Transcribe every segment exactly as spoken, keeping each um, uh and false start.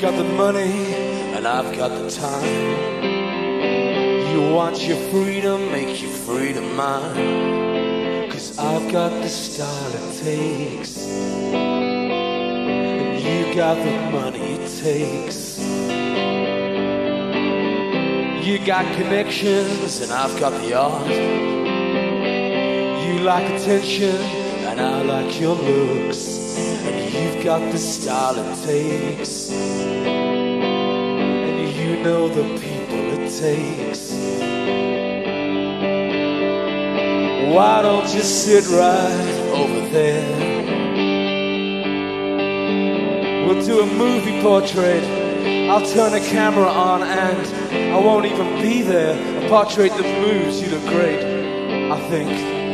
got the money and I've got the time. You want your freedom, make your freedom mine. Cause I've got the style it takes, and you got the money it takes. You got connections and I've got the art. You like attention and I like your looks, and you've got the style it takes, and you know the people it takes. Why don't you sit right over there? We'll do a movie portrait. I'll turn the camera on and I won't even be there. A portrait that moves, you look great, I think.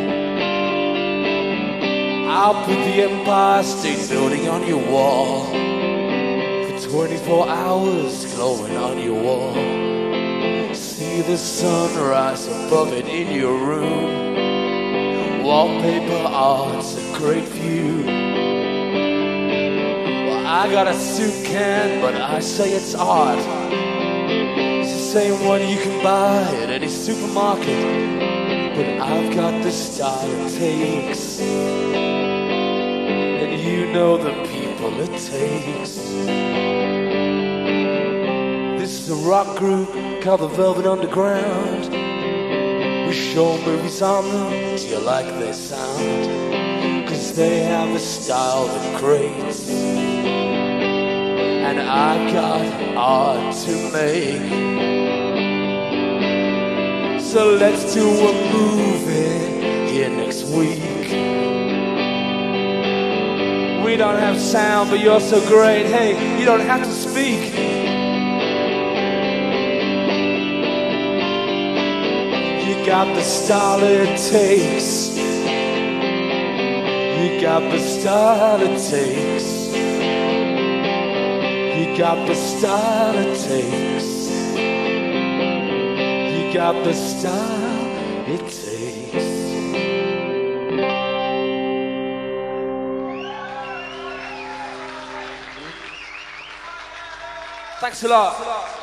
I'll put the Empire State Building on your wall for twenty-four hours, glowing on your wall. See the sunrise above it in your room. Wallpaper art's a great view. Well, I got a soup can, but I say it's art. It's the same one you can buy at any supermarket, but I've got the style it takes, and you know the people it takes. This is a rock group called the Velvet Underground. We show movies on them. Do you like their sound? Cause they have a style that creates, and I got art to make. So let's do a movie here next week. We don't have sound, but you're so great. Hey, you don't have to speak. You got the style it takes. You got the style it takes. You got the style it takes. You got the style it takes. Thanks a lot.